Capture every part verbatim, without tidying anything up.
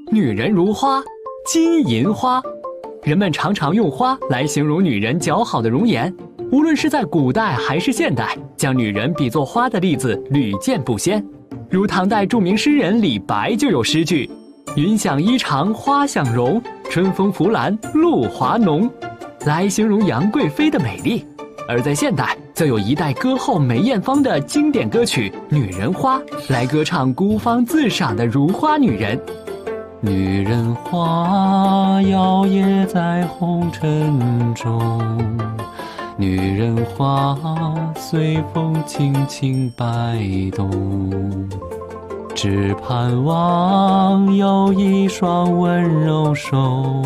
女人如花，金银花。人们常常用花来形容女人姣好的容颜，无论是在古代还是现代，将女人比作花的例子屡见不鲜。如唐代著名诗人李白就有诗句：云想衣裳花想容，春风拂槛露华浓，来形容杨贵妃的美丽。而在现代，则有一代歌后梅艳芳的经典歌曲《女人花》，来歌唱孤芳自赏的如花女人。女人花摇曳在红尘中，女人花随风轻轻摆动，只盼望有一双温柔手。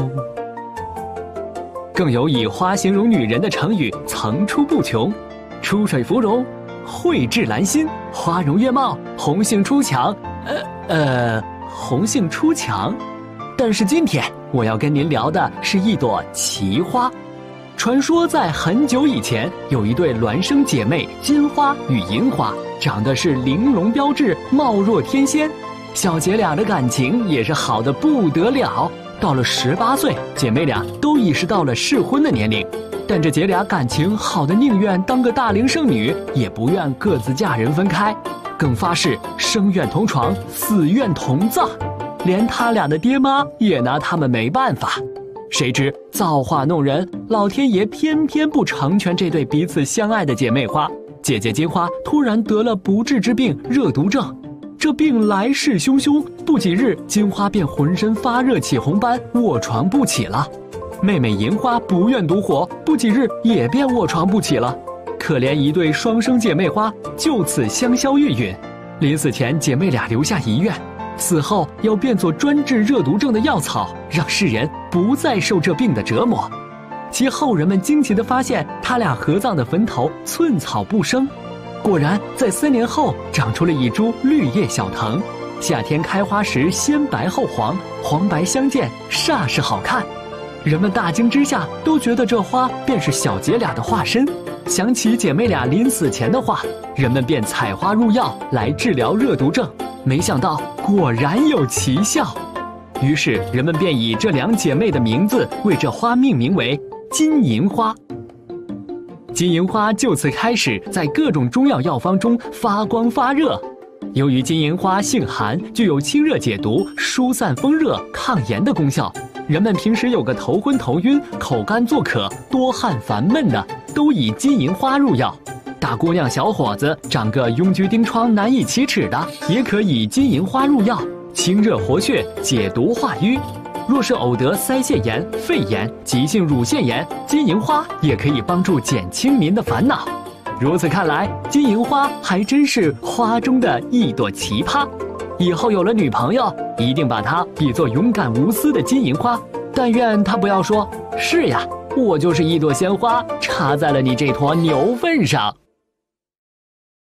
更有以花形容女人的成语层出不穷，出水芙蓉，蕙质兰心，花容月貌，红杏出墙。呃呃，红杏出墙。但是今天我要跟您聊的是一朵奇花。传说在很久以前，有一对孪生姐妹金花与银花，长得是玲珑标致，貌若天仙。小姐俩的感情也是好得不得了。到了十八岁，姐妹俩都已是到了适婚的年龄，但这姐俩感情好的宁愿当个大龄剩女，也不愿各自嫁人分开，更发誓生愿同床，死愿同葬。连他俩的爹妈也拿他们没办法。谁知造化弄人，老天爷偏偏不成全这对彼此相爱的姐妹花。姐姐金花突然得了不治之病热毒症，这病来势汹汹，不几日金花便浑身发热起红斑，卧床不起了。妹妹银花不愿独活，不几日也便卧床不起了。可怜一对双生姐妹花就此香消玉殒。临死前，姐妹俩留下遗愿，死后要变作专治热毒症的药草，让世人不再受这病的折磨。其后人们惊奇地发现，他俩合葬的坟头寸草不生，果然在三年后长出了一株绿叶小藤，夏天开花时先白后黄，黄白相间，煞是好看。人们大惊之下，都觉得这花便是小姐俩的化身。想起姐妹俩临死前的话，人们便采花入药来治疗热毒症，没想到果然有奇效。于是人们便以这两姐妹的名字为这花命名为金银花。金银花就此开始在各种中药药方中发光发热。由于金银花性寒，具有清热解毒、疏散风热、抗炎的功效，人们平时有个头昏头晕、口干作渴、多汗烦闷的，都以金银花入药。大姑娘小伙子长个痈疽疔疮难以启齿的，也可以金银花入药，清热活血、解毒化瘀。若是偶得腮腺炎、肺炎、急性乳腺炎，金银花也可以帮助减轻您的烦恼。如此看来，金银花还真是花中的一朵奇葩。以后有了女朋友，一定把她比作勇敢无私的金银花，但愿她不要说：是呀，我就是一朵鲜花，插在了你这坨牛粪上。